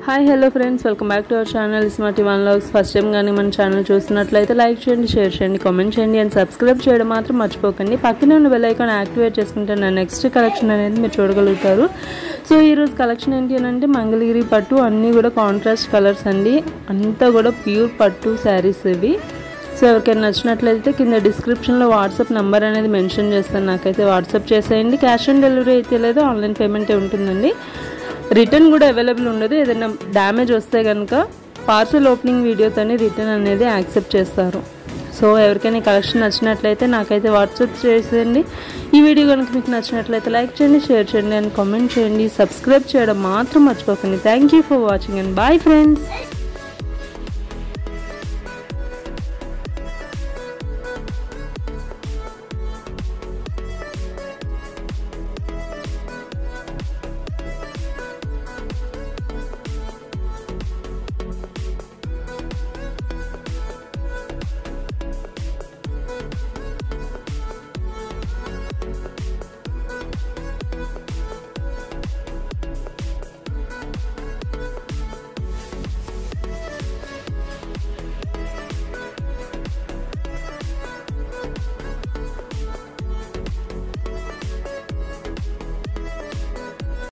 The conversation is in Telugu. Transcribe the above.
Hi hello friends, welcome back to our channel smart one logs. First time కానీ మన ఛానల్ చూస్తున్నట్లయితే లైక్ చేయండి, షేర్ చేయండి, కామెంట్ చేయండి అండ్ సబ్స్క్రైబ్ చేయడం మాత్రం మర్చిపోకండి. పక్కనే ఉన్న బెల్ ఐకాన్ యాక్టివేట్ చేసుకుంటే నా నెక్స్ట్ కలెక్షన్ అనేది మీరు చూడగలుగుతారు. సో ఈరోజు కలెక్షన్ ఏంటి అని అంటే మంగళగిరి పట్టు, అన్నీ కూడా కాంట్రాస్ట్ కలర్స్ అండి. అంతా కూడా ప్యూర్ పట్టు శారీస్ ఇవి. సో ఎవరికైనా నచ్చినట్లయితే కింద డిస్క్రిప్షన్లో వాట్సాప్ నెంబర్ అనేది మెన్షన్ చేస్తాను, నాకైతే వాట్సాప్ చేసేయండి. క్యాష్ ఆన్ డెలివరీ అయితే లేదు, ఆన్లైన్ పేమెంటే ఉంటుందండి. రిటర్న్ కూడా అవైలబుల్ ఉండదు. ఏదైనా డ్యామేజ్ వస్తే కనుక పార్సల్ ఓపెనింగ్ వీడియోతోనే రిటర్న్ అనేది యాక్సెప్ట్ చేస్తారు. సో ఎవరికైనా కలెక్షన్ నచ్చినట్లయితే నాకైతే వాట్సాప్ చేసేయండి. ఈ వీడియో కనుక మీకు నచ్చినట్లయితే లైక్ చేయండి, షేర్ చేయండి అండ్ కామెంట్ చేయండి. సబ్స్క్రైబ్ చేయడం మాత్రం మర్చిపోకండి. Thank you for watching and bye friends.